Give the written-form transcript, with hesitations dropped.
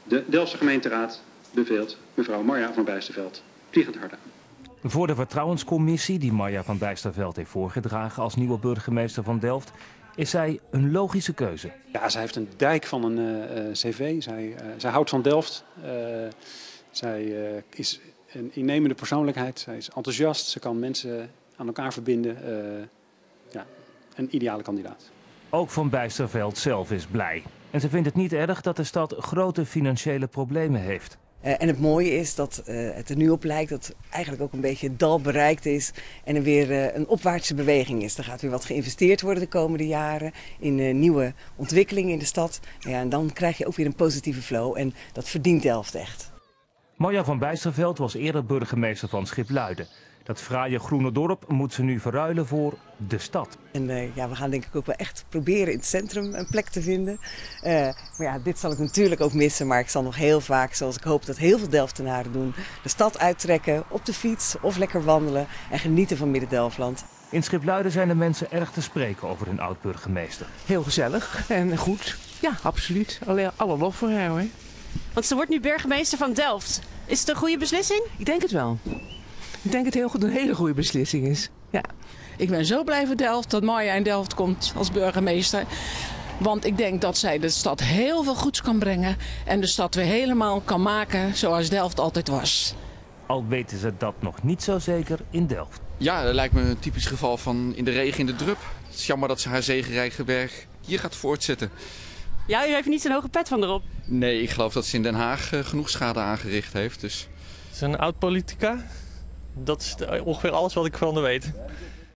De Delftse gemeenteraad beveelt mevrouw Marja van Bijsterveldt vliegend harte aan. Voor de vertrouwenscommissie die Marja van Bijsterveldt heeft voorgedragen als nieuwe burgemeester van Delft is zij een logische keuze. Ja, zij heeft een dijk van een cv. Zij houdt van Delft. Zij is een innemende persoonlijkheid. Zij is enthousiast. Ze kan mensen aan elkaar verbinden. Ja, een ideale kandidaat. Ook Van Bijsterveldt zelf is blij. En ze vindt het niet erg dat de stad grote financiële problemen heeft. En het mooie is dat het er nu op lijkt dat eigenlijk ook een beetje het dal bereikt is en er weer een opwaartse beweging is. Er gaat weer wat geïnvesteerd worden de komende jaren in nieuwe ontwikkelingen in de stad. Ja, en dan krijg je ook weer een positieve flow en dat verdient Delft echt. Marja van Bijsterveldt was eerder burgemeester van Schipluiden. Dat fraaie groene dorp moet ze nu verruilen voor de stad. En ja, we gaan denk ik ook wel echt proberen in het centrum een plek te vinden. Maar ja, dit zal ik natuurlijk ook missen. Maar ik zal nog heel vaak, zoals ik hoop dat heel veel Delftenaren doen, de stad uittrekken, op de fiets of lekker wandelen en genieten van Midden-Delfland. In Schipluiden zijn de mensen erg te spreken over hun oud-burgemeester. Heel gezellig en goed. Ja, absoluut. Alle lof voor haar, hoor. Want ze wordt nu burgemeester van Delft. Is het een goede beslissing? Ik denk het wel. Ik denk dat het een hele goede beslissing is. Ja. Ik ben zo blij voor Delft dat Marja in Delft komt als burgemeester. Want ik denk dat zij de stad heel veel goeds kan brengen. En de stad weer helemaal kan maken zoals Delft altijd was. Al weten ze dat nog niet zo zeker in Delft. Ja, dat lijkt me een typisch geval van in de regen in de drup. Het is jammer dat ze haar zegenrijke werk hier gaat voortzetten. Ja, u heeft niet zo'n hoge pet van erop. Nee, ik geloof dat ze in Den Haag genoeg schade aangericht heeft. Dus. Het is een oud-politica. Dat is ongeveer alles wat ik van haar weet.